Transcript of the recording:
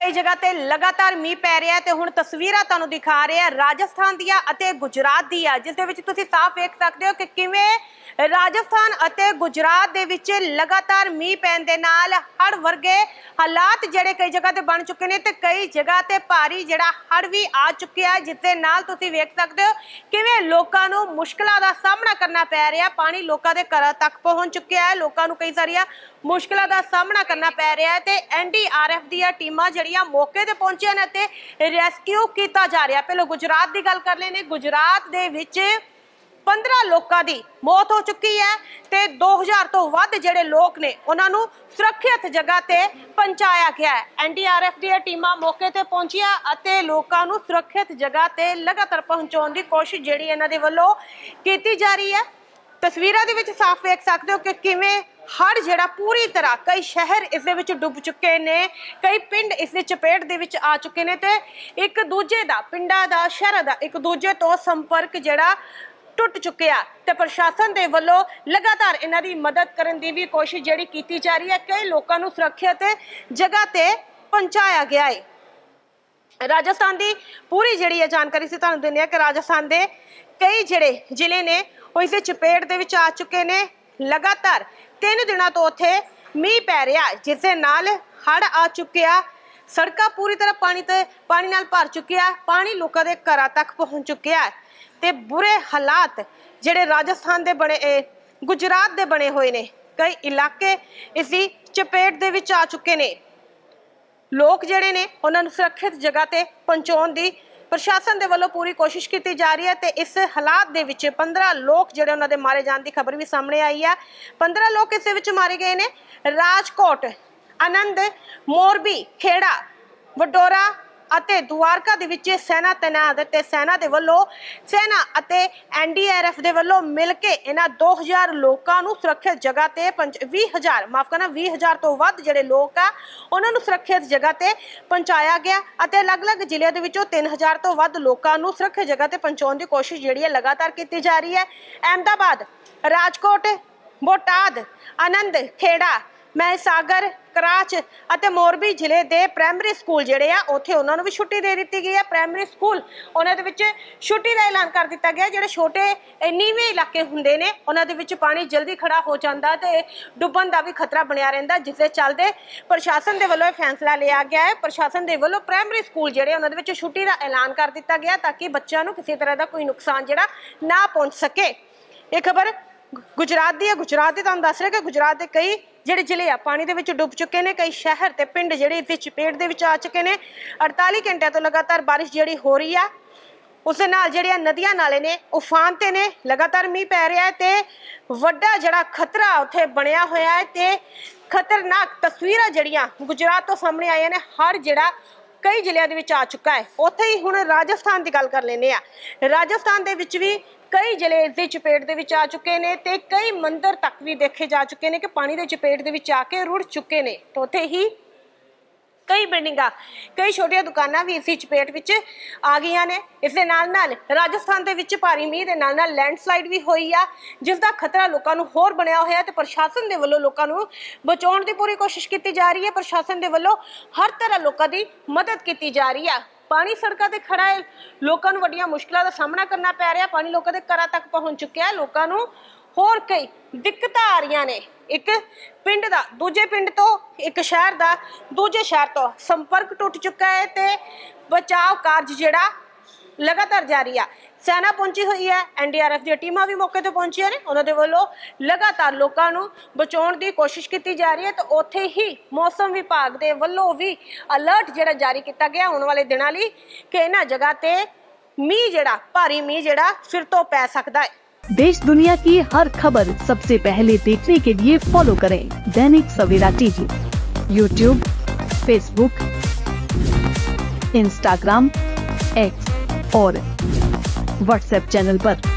कई जगह ते लगातार मीह पै रहा है। हुण तस्वीरां तुहानूं दिखा रहे हैं राजस्थान दियां अते गुजरात दियां, जिस दे विच तुसीं साफ देख सकते हो कि किवें राजस्थान अते गुजरात दे विच लगातार मीह पैण दे नाल हड़ वर्गे हालात जिहड़े कई जगह ते बन चुके ने ते कई जगह ते भारी जिहड़ा हड़ भी आ चुकिया है, जिस दे नाल तुसीं वेख सकते हो किवें लोकां नूं मुश्किलां दा सामना करना पै रिहा। पानी लोकां दे घरां तक पहुंच चुकिया है, लोकां नूं कई सारियां मुश्किलां दा सामना करना पै रिहा है ते NDRF ਦੀਆਂ ਟੀਮਾਂ ਜਿਹੜੀਆਂ ਮੌਕੇ ਤੇ ਪਹੁੰਚੀਆਂ ਨੇ ਤੇ ਰੈਸਕਿਊ ਕੀਤਾ ਜਾ ਰਿਹਾ। ਪਹਿਲਾਂ ਗੁਜਰਾਤ ਦੀ ਗੱਲ ਕਰ ਲੈਨੇ। ਗੁਜਰਾਤ ਦੇ ਵਿੱਚ 15 ਲੋਕਾਂ ਦੀ ਮੌਤ ਹੋ ਚੁੱਕੀ ਹੈ ਤੇ 2000 ਤੋਂ ਵੱਧ ਜਿਹੜੇ ਲੋਕ ਨੇ ਉਹਨਾਂ ਨੂੰ ਸੁਰੱਖਿਅਤ ਜਗ੍ਹਾ ਤੇ ਪਹੁੰਚਾਇਆ ਗਿਆ ਹੈ। NDRF ਦੀਆਂ ਟੀਮਾਂ ਮੌਕੇ ਤੇ ਪਹੁੰਚੀਆਂ ਅਤੇ ਲੋਕਾਂ ਨੂੰ ਸੁਰੱਖਿਅਤ ਜਗ੍ਹਾ ਤੇ ਲਗਾਤਾਰ ਪਹੁੰਚਾਉਣ ਦੀ ਕੋਸ਼ਿਸ਼ ਜਿਹੜੀ ਇਹਨਾਂ ਦੇ ਵੱਲੋਂ ਕੀਤੀ ਜਾ ਰਹੀ ਹੈ। तस्वीरों के विच साफ देख सकते हो कि किवें हड़ जिहड़ा पूरी तरह कई शहर इस दे विच डुब चुके ने, कई पिंड इस दी चपेट दे विच आ चुके ने ते एक दूजे दा पिंडां दा शहरां दा एक दूजे तो संपर्क जिहड़ा टुट चुकिया ते प्रशासन दे वल्लों लगातार इन्हां दी मदद करन दी भी कोशिश जिहड़ी कीती जा रही है। कई लोकां नूं सुरक्षित जगह ते पहुंचाया गया है। राजस्थान दी पूरी जिहड़ी जानकारी से तुहानूं दिंदे आ कि राजस्थान दे कई जिहड़े जिले ने इस चपेट दे विच आ चुके ने। लगातार 3 दिनों तो उत्थे मीह पै रहा, जिस दे नाल हड़ आ चुकिया, सड़कां पूरी तरह पानी नाल भर चुकिया, पानी लोकां दे घरां तक पहुंच चुकिया ते बुरे हालात जिहड़े राजस्थान दे बने गुजरात दे बने हुए ने। कई इलाके इस दी चपेट दे विच आ चुके ने। लोग जिहड़े ने उन्हां नूं सुरक्षित जगह ते पहुंचाउण दी प्रशासन दे वल्लों पूरी कोशिश की जा रही है ते इस हालात दे विच 15 लोग जिहड़े उन्हां दे मारे जाण दी खबर भी सामने आई है। 15 लोग इस दे विच मारे गए ने। राजकोट, आनंद, मोरबी, खेड़ा, वडोरा ਅਤੇ ਦੁਆਰਕਾ ਦੇ ਵਿੱਚ ਸੈਨਾ ਤੈਨਾਤ ਤੇ ਸੈਨਾ ਦੇ ਵੱਲੋਂ ਸੈਨਾ ਅਤੇ NDRF ਦੇ ਵੱਲੋਂ ਮਿਲ ਕੇ ਇਹਨਾਂ 2000 ਲੋਕਾਂ ਨੂੰ ਸੁਰੱਖਿਅਤ ਜਗ੍ਹਾ ਤੇ 20000 ਤੋਂ ਵੱਧ ਜਿਹੜੇ ਲੋਕ ਆ ਉਹਨਾਂ ਨੂੰ ਸੁਰੱਖਿਅਤ ਜਗ੍ਹਾ ਤੇ ਪਹੁੰਚਾਇਆ ਗਿਆ ਅਤੇ ਅਲੱਗ-ਅਲੱਗ ਜ਼ਿਲ੍ਹਿਆਂ ਦੇ ਵਿੱਚੋਂ 3000 ਤੋਂ ਵੱਧ ਲੋਕਾਂ ਨੂੰ ਸੁਰੱਖਿਅਤ ਜਗ੍ਹਾ ਤੇ ਪਹੁੰਚਾਉਣ ਦੀ ਕੋਸ਼ਿਸ਼ ਜਿਹੜੀ ਹੈ ਲਗਾਤਾਰ ਕੀਤੀ ਜਾ ਰਹੀ ਹੈ। ਅਹਿਮਦਾਬਾਦ, ਰਾਜਕੋਟ, बोटाद, आनंद, खेड़ा, महसागर, कराच ਅਤੇ मोरबी ਜ਼ਿਲ੍ਹੇ ਦੇ प्राइमरी स्कूल ਜਿਹੜੇ ਆ ਉੱਥੇ ਉਹਨਾਂ ਨੂੰ ਵੀ ਛੁੱਟੀ ਦੇ ਦਿੱਤੀ ਗਈ ਹੈ। प्राइमरी स्कूल ਉਹਨਾਂ ਦੇ ਵਿੱਚ ਛੁੱਟੀ ਦਾ ਐਲਾਨ ਕਰ ਦਿੱਤਾ ਗਿਆ। ਜਿਹੜੇ ਛੋਟੇ ਨੀਵੇਂ ਇਲਾਕੇ ਹੁੰਦੇ ਨੇ ਉਹਨਾਂ ਦੇ ਵਿੱਚ ਪਾਣੀ ਜਲਦੀ ਖੜਾ ਹੋ ਜਾਂਦਾ ਤੇ ਡੁੱਬਣ ਦਾ ਵੀ ਖਤਰਾ ਬਣਿਆ ਰਹਿੰਦਾ, ਜਿਸ ਦੇ ਚੱਲਦੇ ਪ੍ਰਸ਼ਾਸਨ ਦੇ ਵੱਲੋਂ ਇਹ ਫੈਸਲਾ ਲਿਆ ਗਿਆ ਹੈ। ਪ੍ਰਸ਼ਾਸਨ ਦੇ ਵੱਲੋਂ प्राइमरी स्कूल ਜਿਹੜੇ ਉਹਨਾਂ ਦੇ ਵਿੱਚ ਛੁੱਟੀ ਦਾ ਐਲਾਨ ਕਰ ਦਿੱਤਾ ਗਿਆ ਤਾਂ ਕਿ ਬੱਚਿਆਂ ਨੂੰ ਕਿਸੇ ਤਰ੍ਹਾਂ ਦਾ ਕੋਈ ਨੁਕਸਾਨ ਜਿਹੜਾ ਨਾ ਪਹੁੰਚ ਸਕੇ। ਇਹ ਖਬਰ गुजरात दी है। गुजरात दी तुहानूं दस रहे कि गुजरात के कई जिहड़े जिले आ पानी दे विच डुब चुके हैं। कई शहर ते पिंड जिहड़े इस चपेट दे विच आ चुके हैं। 48 घंटे तो लगातार बारिश जिहड़ी हो रही है, उस दे नाल जिहड़ियां नदियां नाले ने उफान ते ने, लगातार मीह पै रहा है ते वड्डा जिहड़ा खतरा उत्थे बनया होया है ते खतरनाक तस्वीरां जिहड़ियां गुजरात तो सामने आईयां ने। हड़ जिहड़ा कई जिलिਆਂ ਦੇ ਵਿੱਚ आ चुका है। उत्थे ही हुण राजस्थान की गल कर लेने आ। राजस्थान दे विच भी कई जिले इस दी चपेट दे विच आ चुके ने ते कई मंदिर तक भी देखे जा चुके ने कि पानी दे चपेट दे विच आके रुड़ चुके ने। तो उत्थे ही कई बिल्डिंगां, कई छोटियां दुकानां भी इसी चपेट विच आ गईयां ने। इस दे नाल नाल राजस्थान दे विच भारी मीह दे नाल नाल लैंडस्लाइड भी होई आ, जिस दा खतरा लोकां नूं होर बनया होया ते प्रशासन दे वल्लों लोकां नूं बचाउण दी पूरी कोशिश कीती जा रही है। प्रशासन दे वल्लों हर तरह लोकां दी मदद कीती जा रही है। पानी सड़कों ते खड़ा है, लोगों को वड्डियां मुश्किलों का सामना करना पै रहा। पानी लोगों के घरों तक पहुँच चुका है। लोगों को होर कई दिक्कतां आ रही ने। एक पिंड का दूजे पिंड तो, एक शहर का दूजे शहर तो संपर्क टुट चुका है ते बचाव कार्य जिहड़ा लगातार जारी है। सेना पहुंची हुई है, NDRF दी टीमां भी मौके ते पहुंचियां ने। उन्हां दे वल्लों लगातार लोकां नूं बचाउण दी कोशिश की जा रही है। तो उत्थे ही मौसम विभाग दे वल्लों भी अलर्ट जिहड़ा जारी किया गया आउण वाले दिनां लई कि इन्हां जगह ते मीह जिहड़ा भारी मीह जिहड़ा फिर तो पै सकदा है। देश दुनिया की हर खबर सबसे पहले देखने के लिए फॉलो करें Dainik Savera TV, YouTube, Facebook, Instagram, X और WhatsApp चैनल पर।